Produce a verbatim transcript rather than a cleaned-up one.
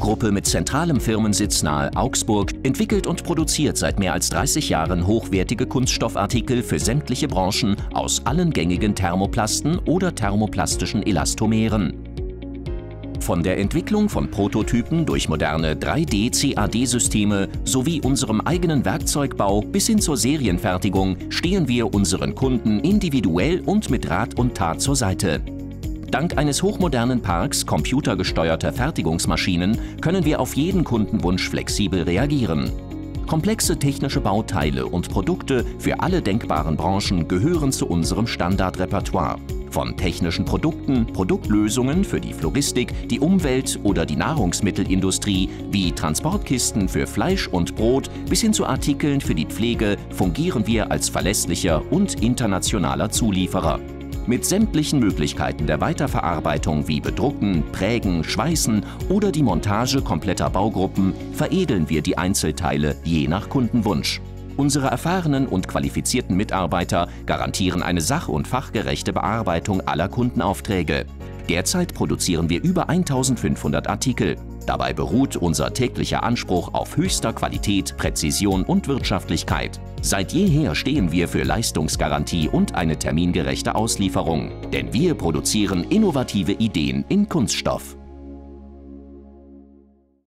Baugruppe mit zentralem Firmensitz nahe Augsburg entwickelt und produziert seit mehr als dreißig Jahren hochwertige Kunststoffartikel für sämtliche Branchen aus allen gängigen Thermoplasten oder thermoplastischen Elastomeren. Von der Entwicklung von Prototypen durch moderne drei D C A D-Systeme sowie unserem eigenen Werkzeugbau bis hin zur Serienfertigung stehen wir unseren Kunden individuell und mit Rat und Tat zur Seite. Dank eines hochmodernen Parks computergesteuerter Fertigungsmaschinen können wir auf jeden Kundenwunsch flexibel reagieren. Komplexe technische Bauteile und Produkte für alle denkbaren Branchen gehören zu unserem Standardrepertoire. Von technischen Produkten, Produktlösungen für die Floristik, die Umwelt oder die Nahrungsmittelindustrie wie Transportkisten für Fleisch und Brot bis hin zu Artikeln für die Pflege fungieren wir als verlässlicher und internationaler Zulieferer. Mit sämtlichen Möglichkeiten der Weiterverarbeitung wie Bedrucken, Prägen, Schweißen oder die Montage kompletter Baugruppen veredeln wir die Einzelteile je nach Kundenwunsch. Unsere erfahrenen und qualifizierten Mitarbeiter garantieren eine sach- und fachgerechte Bearbeitung aller Kundenaufträge. Derzeit produzieren wir über eintausendfünfhundert Artikel. Dabei beruht unser täglicher Anspruch auf höchster Qualität, Präzision und Wirtschaftlichkeit. Seit jeher stehen wir für Leistungsgarantie und eine termingerechte Auslieferung. Denn wir produzieren innovative Ideen in Kunststoff.